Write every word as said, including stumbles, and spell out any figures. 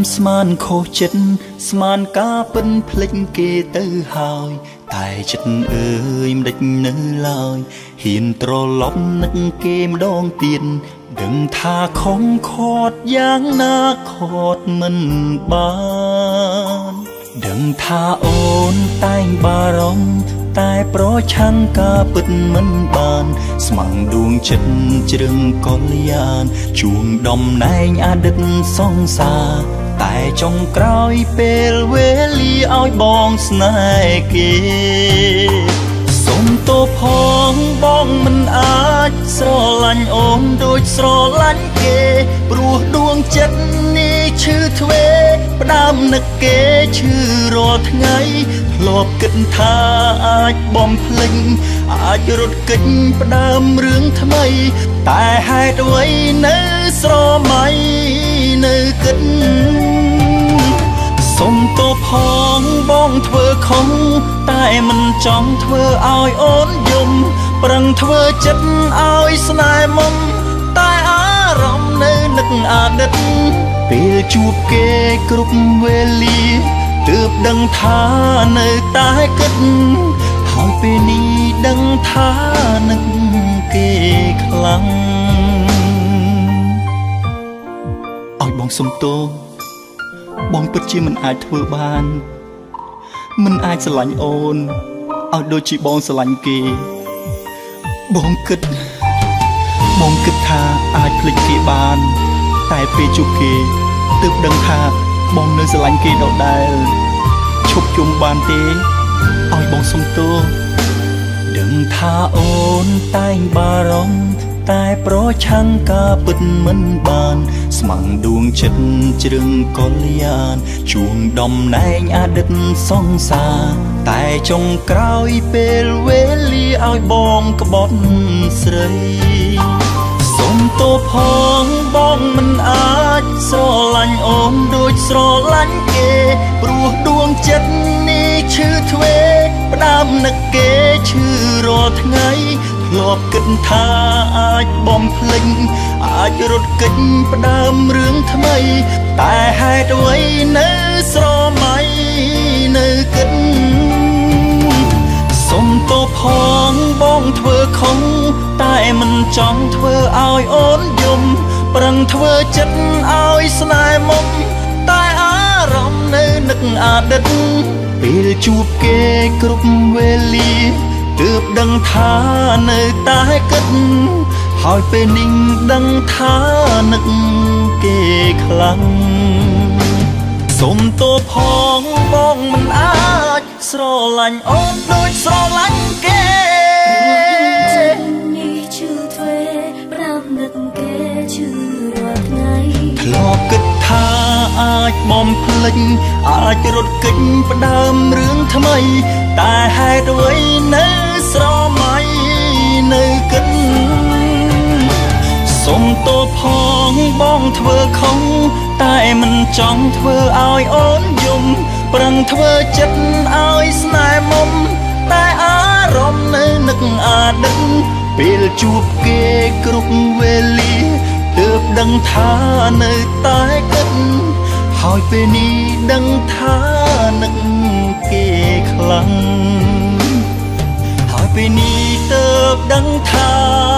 ស្មានខុសចិត្តស្មានការពិនភ្លេចគេទៅហើយតែចិត្តអើយមិនដេចនៅឡើយហ៊ានត្រឡប់នឹកគេម្ដងទៀតដឹងថាខំខត់យ៉ាងណាខត់មិនបានដឹងថាអូនតែងបារម្ភតែប្រឆាំងការពិតមិនបានស្មាំងដួងចិត្តជ្រឹងកលយានជួងដំណែងអតីតសង្សារតែចុងក្រោយពេលវេលាឲ្យបងស្នេហ៍គេសុំទោសផងបងមិនអាចស្រឡាញ់អូនដូចស្រឡាញ់គេព្រោះដួងចិត្តនេះឈឺទ្វេផ្ដាំនឹកគេឈឺរាល់ថ្ងៃធ្លាប់គិតថាអាចបំភ្លេចអាចរត់គេចផ្ដើមរឿងថ្មីតែហេតុអ្វីនៅស្រមៃនៅគិតសុំទោសផងបងធ្វើខុសតែមិនចង់ធ្វើឲ្យអូនយំប្រឹងធ្វើចិត្តឲ្យស្នេហ៍មុំតែអារម្មណ៍នៅនឹកអតីតពេលជួបគេគ្រប់វេលាទើបដឹងថានៅតែគិតហើយពេលនេះដឹងថានឹកគេខ្លាំងឲ្យបងសុំទោសបងពិតជាមិនអាចធ្វើបានមិនអាចស្រឡាញ់អូនឲ្យដូចជាបងស្រឡាញ់គេបងគិតបងគិតថាអាចភ្លេចគេបានតែពេលជួបគេទើបដឹងថាបងនៅស្រឡាញ់គេដដែលឈប់ជុំបានទេឲ្យបងសុំទោសដឹងថាអូនតែងបារម្ភតែប្រឆាំងការពិតមិនបានស្មាំងដួងចិត្តជ្រឹងកលយានជួងដំណែងអតីតសង្សារតែចុងក្រោយពេលវេលាឲ្យបងក្បត់ស្រីសុំទោសផងបងមិនអាចស្រឡាញ់អូនដូចស្រឡាញ់គេព្រោះដួងចិត្តនេះឈឺទ្វេផ្ដាំនឹកគេឈឺរាល់ថ្ងៃធ្លាប់គិតថាអាចបំភ្លេចអាចរត់គេចផ្ដើមរឿងថ្មីតែហេតុអ្វីនៅស្រមៃនៅគិតសុំទោសផងបងធ្វើខុសតែមិនចង់ធ្វើឲ្យអូនយំប្រឹងធ្វើចិត្តឲ្យស្នេហ៍មុំតែអារម្មណ៍នៅនឹកអតីតពេលជួបគេគ្រប់វេលាទើបដឹងថានៅតែគិតហើយពេលនេះដឹងថានឹកគេខ្លាំងសុំទោសផងបងមិនអាចស្រឡាញ់អូនដូចស្រឡាញ់គេនេះឈឺទ្វេប្រាំនឹកគេឈឺរាល់ថ្ងៃធ្លាប់គិតថាអាចបំភ្លេចអាចរត់គេចផ្ដើមរឿងថ្មីតែហេតុអ្វីនៅស្រមៃនៅគិតសុំទោសផងបងធ្វើខុសតែមិនចង់ធ្វើឲ្យអូនយំប្រឹងធ្វើចិត្តឲ្យស្នេហ៍មុំតែអារម្មណ៍នៅនឹកអតីតពេលជួបគេគ្រប់វេលាទើបដឹងថានៅតែគិតហើយពេលនេះដឹងថានឹកគេខ្លាំងហើយពេលនេះទើបដឹងថា